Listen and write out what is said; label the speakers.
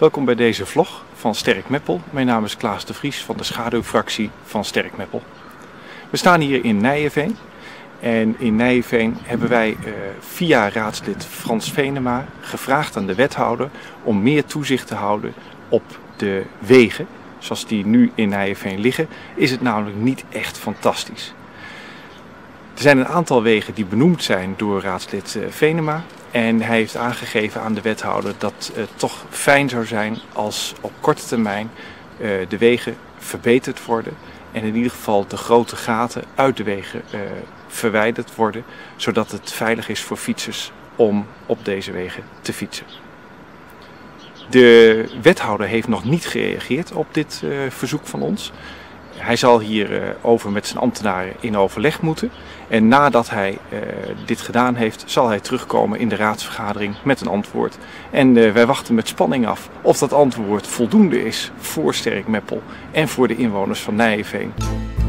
Speaker 1: Welkom bij deze vlog van Sterk Meppel. Mijn naam is Klaas de Vries van de schaduwfractie van Sterk Meppel. We staan hier in Nijeveen. En in Nijeveen hebben wij via raadslid Frans Venema gevraagd aan de wethouder om meer toezicht te houden op de wegen. Zoals die nu in Nijeveen liggen, is het namelijk niet echt fantastisch. Er zijn een aantal wegen die benoemd zijn door raadslid Venema. En hij heeft aangegeven aan de wethouder dat het toch fijn zou zijn als op korte termijn de wegen verbeterd worden. En in ieder geval de grote gaten uit de wegen verwijderd worden. Zodat het veilig is voor fietsers om op deze wegen te fietsen. De wethouder heeft nog niet gereageerd op dit verzoek van ons. Hij zal hierover met zijn ambtenaren in overleg moeten. En nadat hij dit gedaan heeft, zal hij terugkomen in de raadsvergadering met een antwoord. En wij wachten met spanning af of dat antwoord voldoende is voor Sterk Meppel en voor de inwoners van Nijeveen.